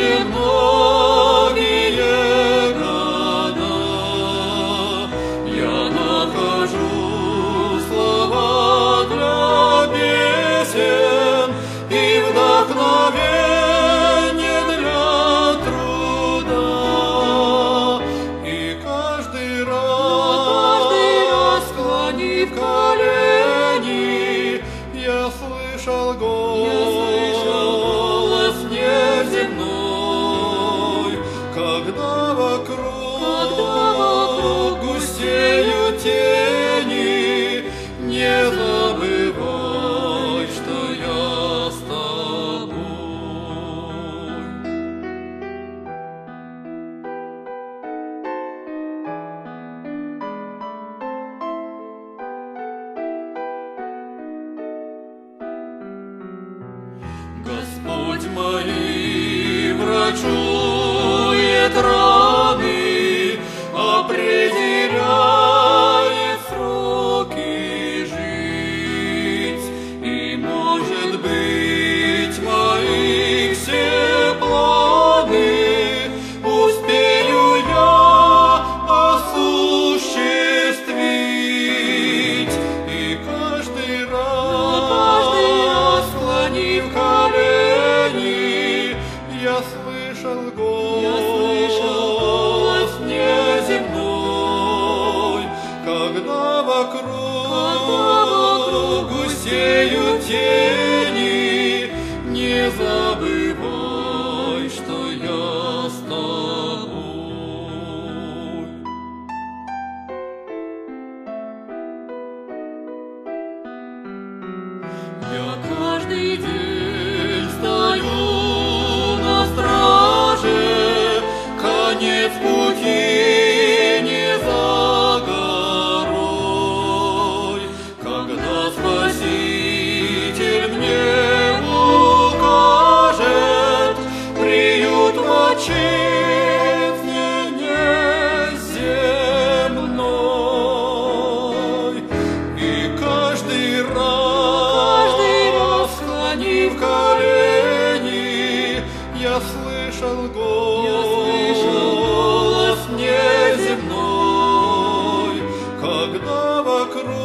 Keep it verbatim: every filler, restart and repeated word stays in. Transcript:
еще многие года я нахожу слова для песен и вдохновение для труда. И каждый раз, каждый раз склонив колени, я слышал голос, я слышал голос неземной, когда вокруг, когда вокруг густеют тени, не забывай, что я с тобой. Господь мои врачует раны, определяет сроки жить, и, может быть, мои все планы успею я осуществить. И каждый раз, каждый раз склонив колени, я слышал голос, я слышал голос неземной, когда вокруг, когда вокруг густеют тени, не забывай, что я с тобой. Я каждый день стою на страже, конец пути не за горой. Когда Спаситель мне укажет приют в отчизне неземной, и каждый раз, склонив колени, я слышал голос, я слышал голос неземной, когда вокруг